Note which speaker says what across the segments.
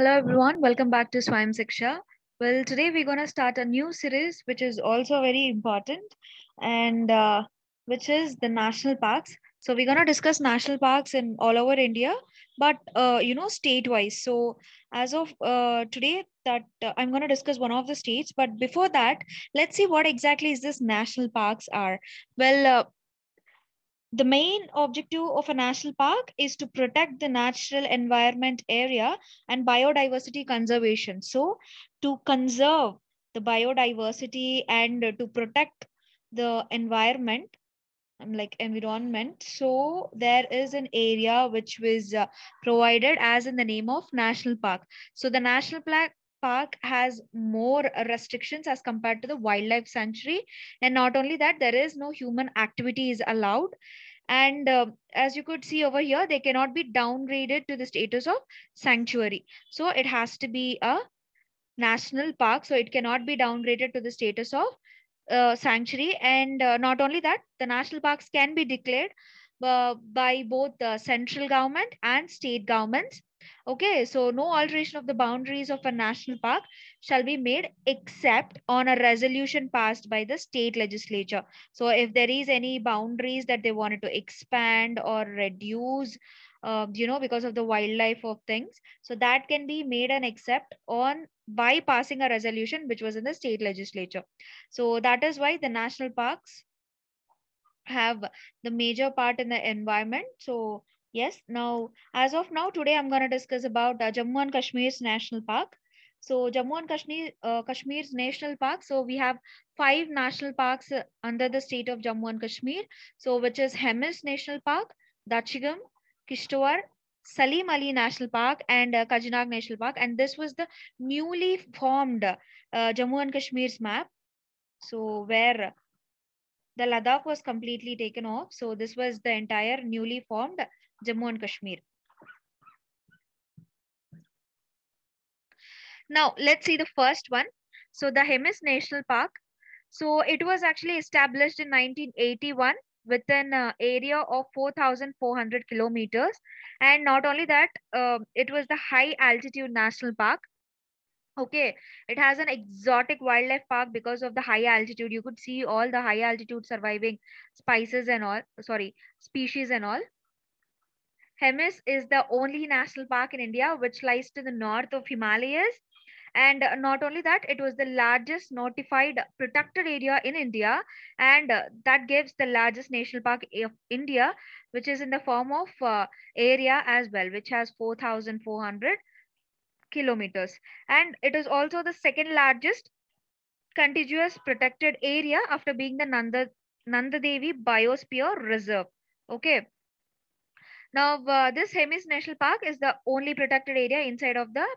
Speaker 1: Hello everyone, welcome back to Swam Siksha. Well, today we're going to start a new series which is also very important and which is the national parks. So we're going to discuss national parks in all over India, but state-wise. So as of today that I'm going to discuss one of the states, but before that, let's see what exactly is this national parks are. Well, the main objective of a national park is to protect the natural environment area and biodiversity conservation. So, to conserve the biodiversity and to protect the environment, like environment. So, there is an area which was provided as in the name of national park. So, the national park has more restrictions as compared to the wildlife sanctuary, and not only that, there is no human activity is allowed, and as you could see over here, they cannot be downgraded to the status of sanctuary. So it has to be a national park, so it cannot be downgraded to the status of sanctuary. And not only that, the national parks can be declared by both the central government and state governments. Okay, so no alteration of the boundaries of a national park shall be made except on a resolution passed by the state legislature. So if there is any boundaries that they wanted to expand or reduce, because of the wildlife of things, so that can be made an except on by passing a resolution which was in the state legislature. So that is why the national parks have the major part in the environment. So yes, now as of now, today I'm going to discuss about Jammu and Kashmir's national park. So Jammu and Kashmir's national park. So we have 5 national parks under the state of Jammu and Kashmir. So which is Hemis National Park, Dachigam, Kishtwar, Salim Ali National Park, and Kajinag National Park. And this was the newly formed Jammu and Kashmir's map. So where the Ladakh was completely taken off. So this was the entire newly formed Jammu and Kashmir. Now let's see the first one. So the Hemis National Park. So it was actually established in 1981 with an area of 4,400 kilometers. And not only that, it was the high altitude national park. Okay, it has an exotic wildlife park because of the high altitude. You could see all the high altitude surviving spices and all, sorry, species and all. Hemis is the only national park in India which lies to the north of Himalayas. And not only that, it was the largest notified protected area in India, and that gives the largest national park of India, which is in the form of area as well, which has 4,400 kilometers. And it is also the second largest contiguous protected area after being the Nanda Devi Biosphere Reserve. Okay. Now, this Hemis National Park is the only protected area inside of the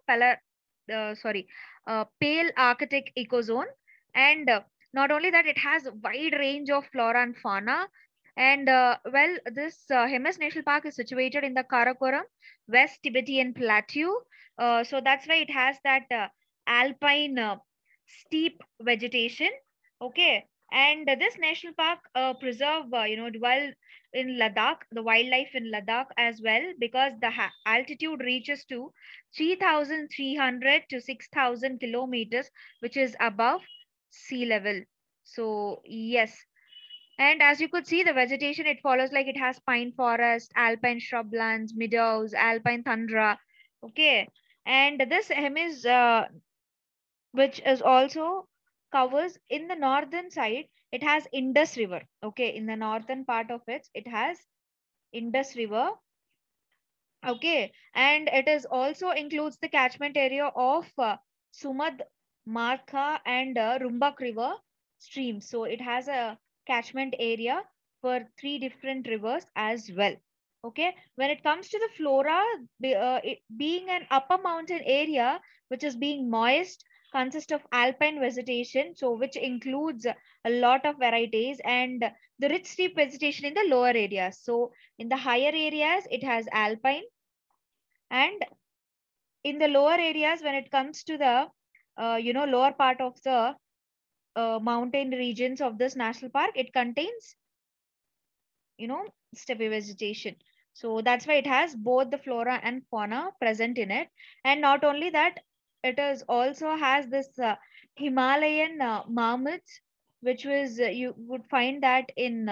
Speaker 1: Pale Arctic ecozone. And not only that, it has a wide range of flora and fauna. And this Hemis National Park is situated in the Karakoram, West Tibetan Plateau. So that's why it has that alpine steep vegetation. Okay. And this national park preserve, dwell in Ladakh, the wildlife in Ladakh as well, because the altitude reaches to 3,300 to 6,000 kilometers, which is above sea level. So, yes. And as you could see, the vegetation, it follows like it has pine forest, alpine shrublands, meadows, alpine tundra. Okay. And this Hemis, which is also covers in the northern side, it has Indus River. Okay. In the northern part of it, it has Indus River. Okay, and it is also includes the catchment area of Sumad, Martha, and Rumbak River streams. So it has a catchment area for 3 different rivers as well. Okay, when it comes to the flora, it being an upper mountain area which is being moist, consists of alpine vegetation, so which includes a lot of varieties, and the rich steep vegetation in the lower areas. So in the higher areas, it has alpine, and in the lower areas, when it comes to the lower part of the mountain regions of this national park, it contains steppe vegetation. So that's why it has both the flora and fauna present in it. And not only that, it is also has this Himalayan marmots, which was you would find that in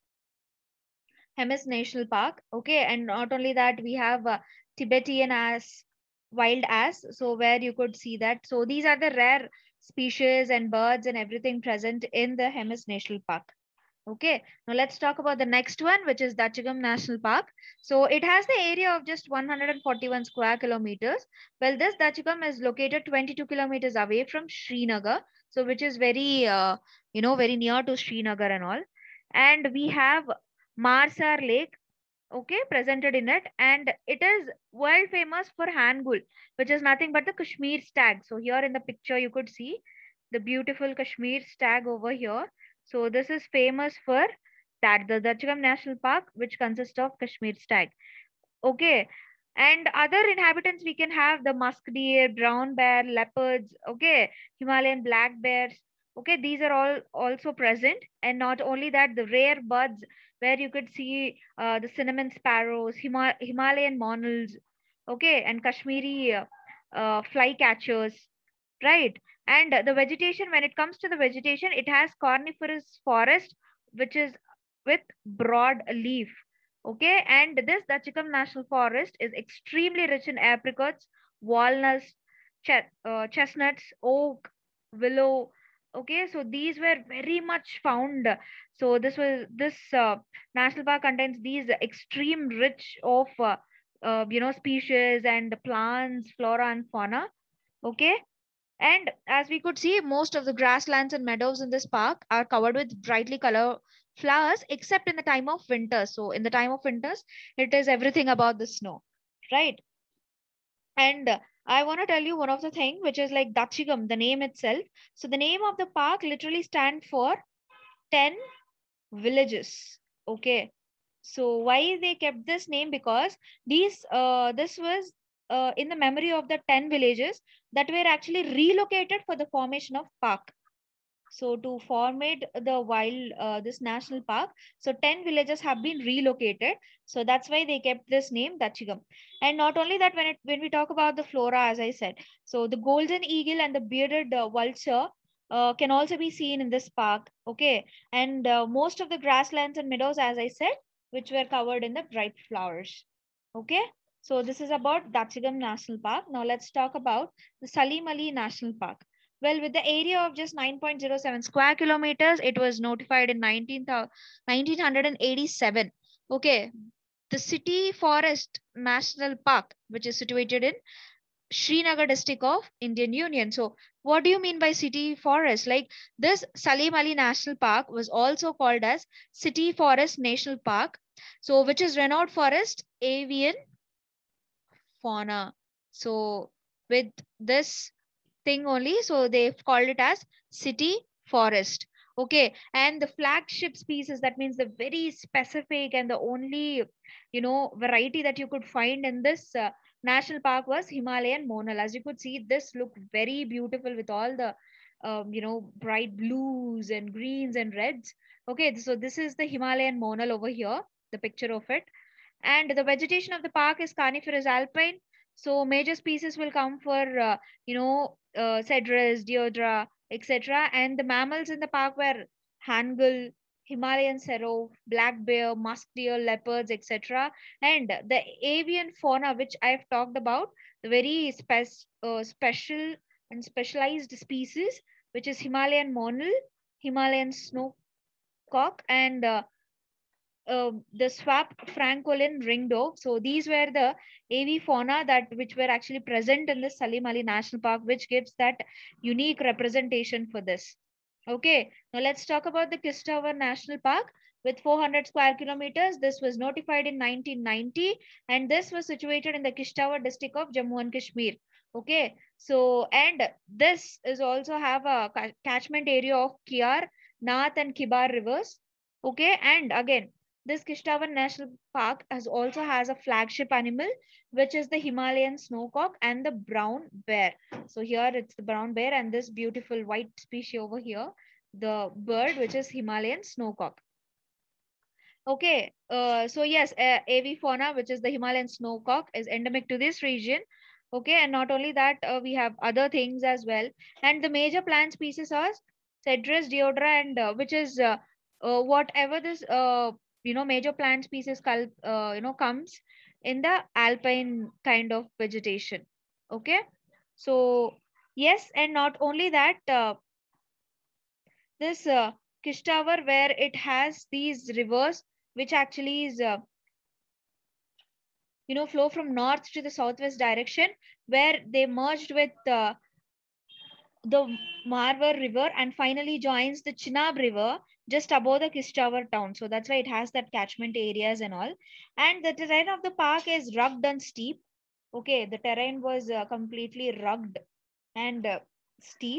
Speaker 1: Hemis National Park. Okay, and not only that, we have Tibetan ass, wild ass. So where you could see that. So these are the rare species and birds and everything present in the Hemis National Park. Okay, now let's talk about the next one, which is Dachigam National Park. So it has the area of just 141 square kilometers. Well, this Dachigam is located 22 kilometers away from Srinagar, so which is very, very near to Srinagar and all. And we have Marsar Lake, okay, presented in it, and it is world famous for Hangul, which is nothing but the Kashmir stag. So here in the picture, you could see the beautiful Kashmir stag over here. So this is famous for that, the Dachgam National Park, which consists of Kashmir stag. Okay. And other inhabitants, we can have the musk deer, brown bear, leopards, okay, Himalayan black bears. Okay, these are all also present. And not only that, the rare birds where you could see the cinnamon sparrows, Himalayan monals, okay, and Kashmiri flycatchers, right? And the vegetation, when it comes to the vegetation, it has coniferous forest, which is with broad leaf. Okay, and this Dachikam National Forest is extremely rich in apricots, walnuts, chestnuts, oak, willow. Okay, so these were very much found. So this national park contains these extreme rich of species and plants, flora and fauna. Okay, and as we could see, most of the grasslands and meadows in this park are covered with brightly colored flowers, except in the time of winter. So, in the time of winters, it is everything about the snow, right? And I want to tell you one of the thing, which is like Dachigam, the name itself. So, the name of the park literally stand for 10 villages. Okay, so why they kept this name? Because this was in the memory of the 10 villages that were actually relocated for the formation of park. So to formate the wild this national park, so 10 villages have been relocated. So that's why they kept this name Dachigam. And not only that, when we talk about the flora, as I said, so the golden eagle and the bearded vulture can also be seen in this park. Okay, and most of the grasslands and meadows, as I said, which were covered in the bright flowers. Okay, so this is about Dachigam National Park. Now let's talk about the Salim Ali National Park. Well, with the area of just 9.07 square kilometers, it was notified in 1987. Okay, the City Forest National Park, which is situated in Srinagar district of Indian Union. So, what do you mean by city forest? Like this Salim Ali National Park was also called as City Forest National Park. So, which is renowned forest, avian fauna. So, with this thing only, so they've called it as city forest. Okay, and the flagship species, that means the very specific and the only variety that you could find in this national park was Himalayan monal. As you could see, this looked very beautiful with all the bright blues and greens and reds. Okay, so this is the Himalayan monal over here, the picture of it. And the vegetation of the park is coniferous alpine. So major species will come for cedrus, deodara, etc. And the mammals in the park were hangul, Himalayan serow, black bear, musk deer, leopards, etc. And the avian fauna, which I've talked about, the very special and specialized species, which is Himalayan monal, Himalayan snowcock, and the swap francolin ringdove. So these were the AV fauna that which were actually present in the Salim Ali National Park, which gives that unique representation for this. Okay, now let's talk about the Kistawar National Park with 400 square kilometers. This was notified in 1990, and this was situated in the Kistawar district of Jammu and Kashmir. Okay, so and this is also have a catchment area of Kiar, Nath, and Kibar rivers. Okay, and again, this Kishtawan National Park also has a flagship animal, which is the Himalayan snowcock and the brown bear. So here it's the brown bear and this beautiful white species over here, the bird, which is Himalayan snowcock. Okay, so yes, avifauna, which is the Himalayan snowcock, is endemic to this region. Okay, and not only that, we have other things as well. And the major plant species are Cedrus deodara, and which is whatever this major plant species comes in the alpine kind of vegetation. Okay, so yes, and not only that, this Kishtavar, where it has these rivers which actually is flow from north to the southwest direction, where they merged with the Marwar River and finally joins the Chenab River just above the Kishtawar town. So that's why it has that catchment areas and all. And the terrain of the park is rugged and steep. Okay, the terrain was completely rugged and steep.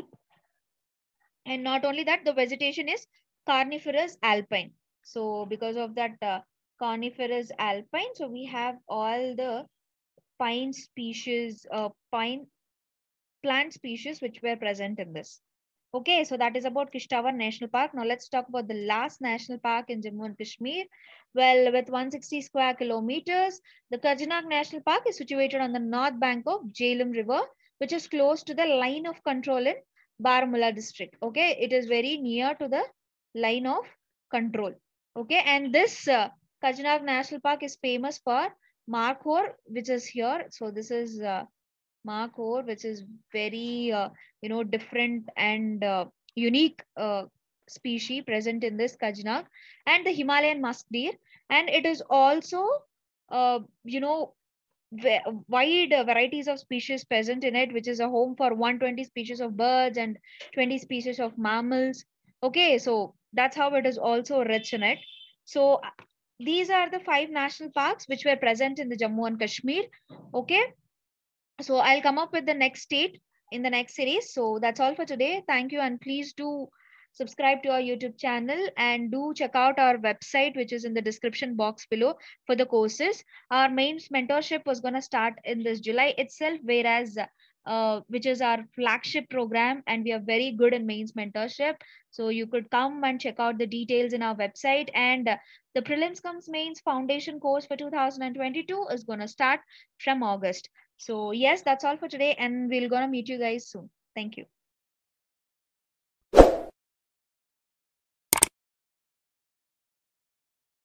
Speaker 1: And not only that, the vegetation is carnivorous alpine. So because of that carnivorous alpine, so we have all the pine species, pine plant species which were present in this. Okay, so that is about Kishtawar National Park. Now let's talk about the last national park in Jammu and Kashmir. Well, with 160 square kilometers, the Karjinag National Park is situated on the north bank of Jhelum River, which is close to the line of control in Baramulla district. Okay, it is very near to the line of control. Okay, and this Karjinag National Park is famous for Markhor, which is here. So this is Markhor, which is very different and unique species present in this Kajnak, and the Himalayan musk deer, and it is also uh, you know wide varieties of species present in it, which is a home for 120 species of birds and 20 species of mammals. Okay, so that's how it is also rich in it. So these are the 5 national parks which were present in the Jammu and Kashmir. Okay, so I'll come up with the next state in the next series. So that's all for today. Thank you. And please do subscribe to our YouTube channel and do check out our website, which is in the description box below for the courses. Our main mentorship was going to start in this July itself, whereas which is our flagship program, and we are very good in mains mentorship. So you could come and check out the details in our website. And the prelims comes mains foundation course for 2022 is going to start from August. So yes, that's all for today, and we're gonna meet you guys soon. Thank you.